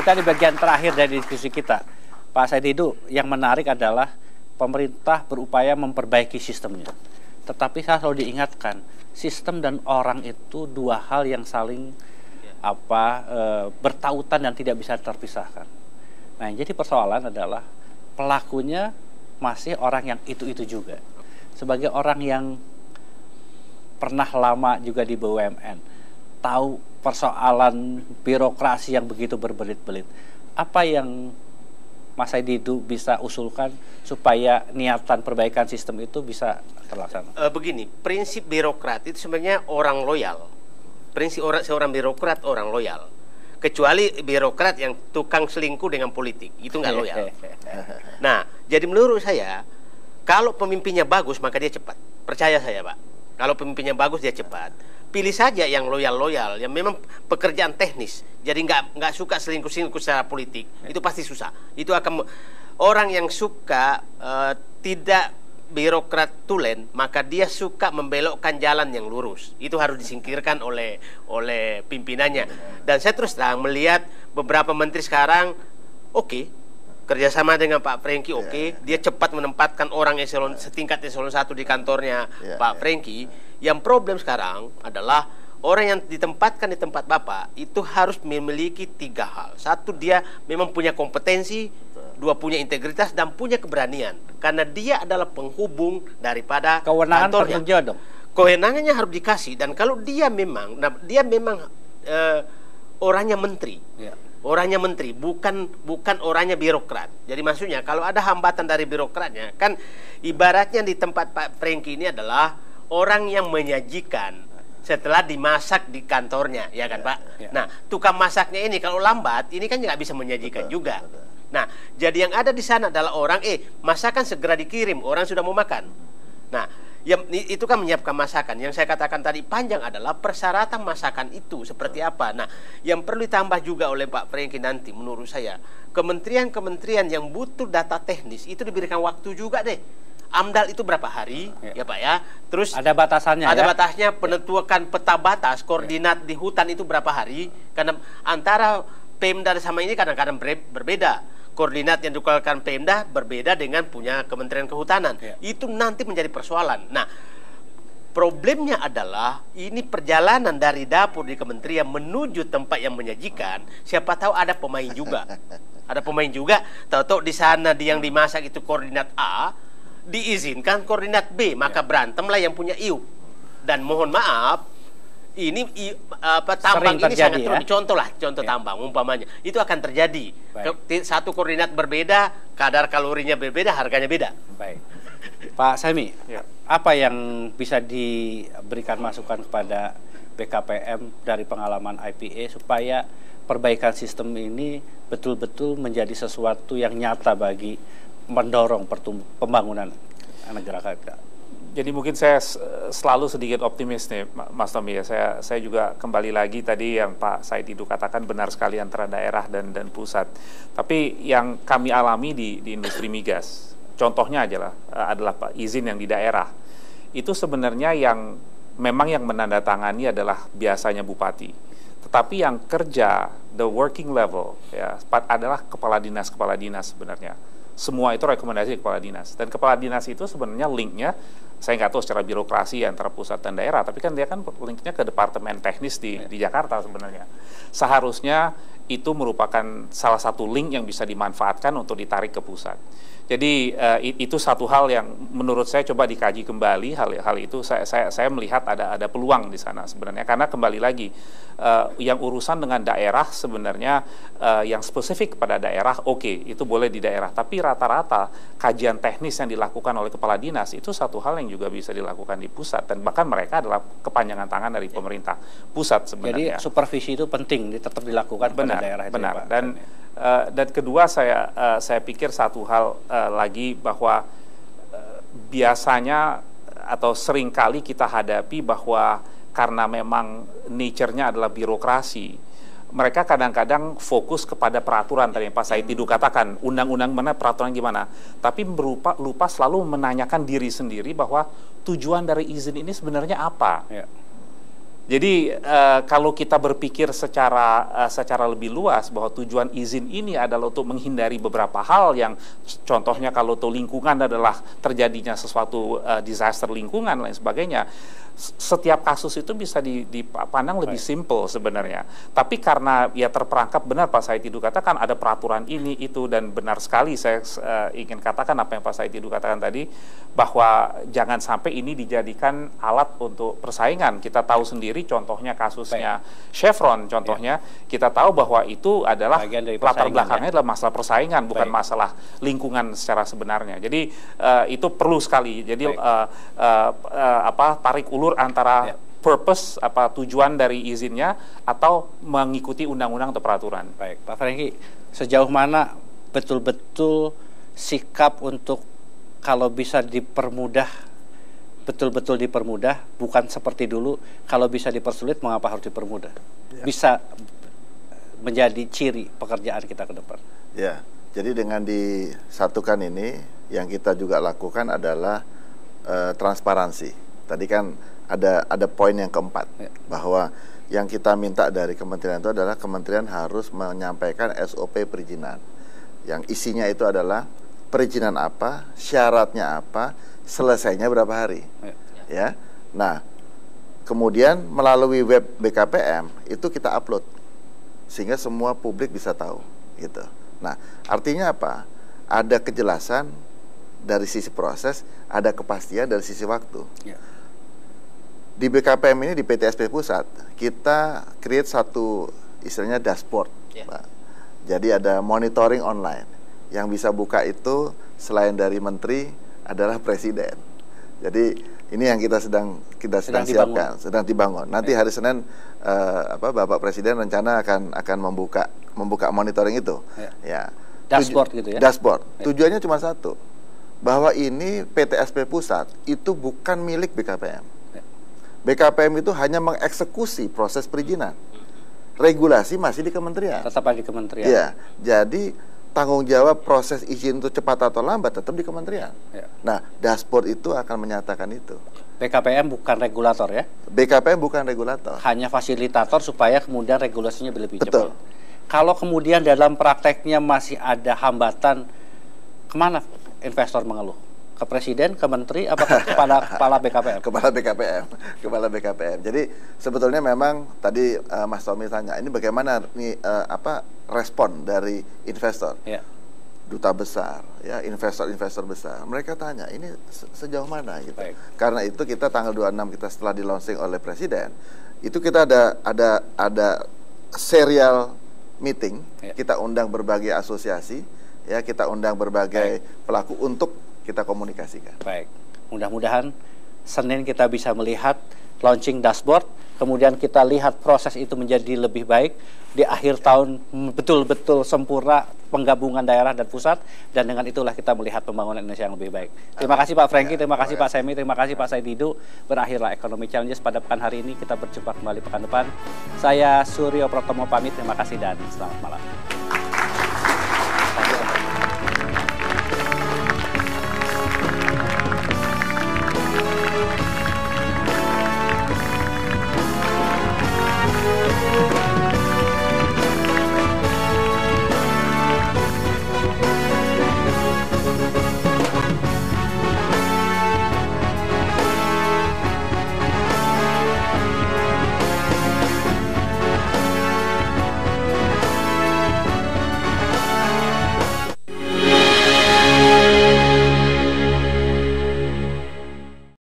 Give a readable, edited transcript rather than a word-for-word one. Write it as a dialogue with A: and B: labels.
A: kita di bagian terakhir dari diskusi kita. Pak Said Didu, yang menarik adalah pemerintah berupaya memperbaiki sistemnya. Tetapi saya selalu diingatkan, sistem dan orang itu dua hal yang saling bertautan dan tidak bisa terpisahkan. Nah, yang jadi persoalan adalah pelakunya masih orang yang itu-itu juga. Sebagai orang yang pernah lama juga di BUMN, tahu persoalan birokrasi yang begitu berbelit-belit, apa yang Mas Said Didu bisa usulkan supaya niatan perbaikan sistem itu bisa terlaksana?
B: Begini, prinsip birokrat itu sebenarnya orang loyal. Prinsip seorang birokrat orang loyal. Kecuali birokrat yang tukang selingkuh dengan politik, itu nggak loyal. Nah, jadi menurut saya, kalau pemimpinnya bagus maka dia cepat. Percaya saya, Pak. Kalau pemimpinnya bagus dia cepat. Pilih saja yang loyal-loyal, yang memang pekerjaan teknis. Jadi nggak suka selingkuh-selingkuh secara politik. Itu pasti susah. Itu akan orang yang suka tidak birokrat tulen, maka dia suka membelokkan jalan yang lurus. Itu harus disingkirkan oleh pimpinannya. Dan saya terus terang melihat beberapa menteri sekarang, kerjasama dengan Pak Franky, dia cepat menempatkan orang setingkat eselon 1 di kantornya Pak Franky. Yang problem sekarang adalah orang yang ditempatkan di tempat Bapak itu harus memiliki 3 hal. 1, dia memang punya kompetensi, 2, punya integritas, dan punya keberanian. Karena dia adalah penghubung daripada
A: kewenangan
B: kantornya.
A: Dong.
B: Kewenangannya harus dikasih. Dan kalau dia memang, orangnya menteri. Orangnya menteri, bukan orangnya birokrat. Jadi maksudnya kalau ada hambatan dari birokratnya, kan ibaratnya di tempat Pak Franky ini adalah orang yang menyajikan setelah dimasak di kantornya, ya kan Pak? Nah, tukang masaknya ini kalau lambat, ini kan nggak bisa menyajikan juga. Nah, jadi yang ada di sana adalah orang, masakan segera dikirim, orang sudah mau makan. Nah, itu kan menyiapkan masakan. Yang saya katakan tadi panjang adalah persyaratan masakan itu seperti apa. Nah, yang perlu ditambah juga oleh Pak Franky nanti menurut saya, kementerian-kementerian yang butuh data teknis itu diberikan waktu juga deh. AMDAL itu berapa hari, ya Pak ya. Terus
A: ada batasannya.
B: Ada batasnya, penentuan peta batas koordinat di hutan itu berapa hari. Karena antara Pemda sama ini kadang-kadang berbeda. Koordinat yang dikeluarkan Pemda berbeda dengan punya Kementerian Kehutanan. Itu nanti menjadi persoalan. Nah, problemnya adalah ini perjalanan dari dapur di kementerian menuju tempat yang menyajikan. Siapa tahu ada pemain juga. Ada pemain juga. Tahu-tahu di sana yang dimasak itu koordinat A, diizinkan koordinat B, maka berantemlah yang punya IUP. Dan mohon maaf, ini tambang ini sangat contoh tambang umpamanya itu akan terjadi. Satu koordinat berbeda, kadar kalorinya berbeda, harganya beda.
A: Baik. Pak Sami, apa yang bisa diberikan masukan kepada BKPM dari pengalaman IPA supaya perbaikan sistem ini betul-betul menjadi sesuatu yang nyata bagi mendorong pembangunan negara kita?
C: Jadi mungkin saya selalu sedikit optimis nih, Mas Tommy ya. Saya juga kembali lagi tadi yang Pak Said Didu katakan benar sekali antara daerah dan pusat. Tapi yang kami alami di industri migas, contohnya adalah Pak izin yang di daerah. Itu sebenarnya yang memang yang menandatangani adalah biasanya bupati. Tetapi yang kerja the working level ya adalah kepala dinas sebenarnya. Semua itu rekomendasi kepala dinas. Dan kepala dinas itu sebenarnya linknya, saya nggak tahu secara birokrasi antara pusat dan daerah, tapi kan dia kan linknya ke departemen teknis di Jakarta sebenarnya. Seharusnya itu merupakan salah satu link yang bisa dimanfaatkan untuk ditarik ke pusat. Jadi itu satu hal yang menurut saya coba dikaji kembali hal itu. Saya melihat ada peluang di sana sebenarnya, karena kembali lagi yang urusan dengan daerah sebenarnya yang spesifik pada daerah itu boleh di daerah, tapi rata-rata kajian teknis yang dilakukan oleh kepala dinas itu satu hal yang juga bisa dilakukan di pusat, dan bahkan mereka adalah kepanjangan tangan dari pemerintah pusat sebenarnya.
A: Jadi supervisi itu penting tetap dilakukan pada daerah itu.
C: Benar. Dan kedua saya pikir satu hal lagi bahwa biasanya atau seringkali kita hadapi bahwa karena memang nature-nya adalah birokrasi, mereka kadang-kadang fokus kepada peraturan tadi yang Pak Said Didu katakan, undang-undang mana, peraturan gimana, tapi lupa selalu menanyakan diri sendiri bahwa tujuan dari izin ini sebenarnya apa. Jadi kalau kita berpikir secara lebih luas bahwa tujuan izin ini adalah untuk menghindari beberapa hal yang contohnya kalau tuh lingkungan adalah terjadinya sesuatu disaster lingkungan lain sebagainya, setiap kasus itu bisa dipandang lebih simple sebenarnya. Tapi karena ya terperangkap, benar Pak Said Didu katakan ada peraturan ini itu, dan benar sekali saya ingin katakan apa yang Pak Said Didu katakan tadi, bahwa jangan sampai ini dijadikan alat untuk persaingan. Kita tahu sendiri contohnya kasusnya Chevron, contohnya kita tahu bahwa itu adalah latar belakangnya adalah masalah persaingan, bukan masalah lingkungan secara sebenarnya. Jadi itu perlu sekali. Jadi tarik ulur antara purpose tujuan dari izinnya atau mengikuti undang-undang atau peraturan.
A: Baik, Pak Franky, sejauh mana betul-betul sikap untuk kalau bisa dipermudah, betul-betul dipermudah, bukan seperti dulu kalau bisa dipersulit, mengapa harus dipermudah? Bisa menjadi ciri pekerjaan kita ke depan.
D: Ya, jadi dengan disatukan ini yang kita juga lakukan adalah transparansi. Tadi kan ada poin yang keempat, bahwa yang kita minta dari kementerian itu adalah kementerian harus menyampaikan SOP perizinan. Yang isinya itu adalah perizinan apa, syaratnya apa, selesainya berapa hari. Ya. Nah, kemudian melalui web BKPM itu kita upload sehingga semua publik bisa tahu gitu. Nah, artinya apa? Ada kejelasan dari sisi proses, ada kepastian dari sisi waktu. Di BKPM ini, di PTSP Pusat, kita create satu istilahnya dashboard, Pak. Jadi ada monitoring online. Yang bisa buka itu selain dari menteri adalah presiden. Jadi ini yang kita sedang siapkan, sedang dibangun. Nanti hari Senin Bapak Presiden rencana akan membuka monitoring itu. Ya.
A: Dashboard gitu ya.
D: Dashboard. Tujuannya cuma satu, bahwa ini PTSP Pusat itu bukan milik BKPM. BKPM itu hanya mengeksekusi proses perizinan. Regulasi masih di kementerian.
A: Tetap di kementerian.
D: Ya, jadi tanggung jawab proses izin itu cepat atau lambat tetap di kementerian. Nah, dashboard itu akan menyatakan itu.
A: BKPM bukan regulator ya?
D: BKPM bukan regulator.
A: Hanya fasilitator supaya kemudian regulasinya lebih
D: Betul.
A: cepat. Kalau kemudian dalam prakteknya masih ada hambatan, kemana investor mengeluh? Ke presiden, ke menteri, apa kepala BKPM?
D: Kepala BKPM. Jadi sebetulnya memang tadi Mas Tommy tanya, ini bagaimana respon dari investor, duta besar, ya investor besar. Mereka tanya, ini sejauh mana gitu. Karena itu kita tanggal 26 kita setelah di launching oleh presiden, itu kita ada serial meeting, kita undang berbagai asosiasi, ya kita undang berbagai pelaku untuk kita komunikasikan.
A: Baik, mudah-mudahan Senin kita bisa melihat launching dashboard, kemudian kita lihat proses itu menjadi lebih baik, di akhir tahun betul-betul sempurna penggabungan daerah dan pusat, dan dengan itulah kita melihat pembangunan Indonesia yang lebih baik. Terima kasih Pak Franky, terima kasih Pak Semi, terima kasih Pak Said Didu. Berakhirlah Economic Challenges pada pekan hari ini, kita berjumpa kembali pekan depan. Saya Suryo Pratomo pamit, terima kasih dan selamat malam.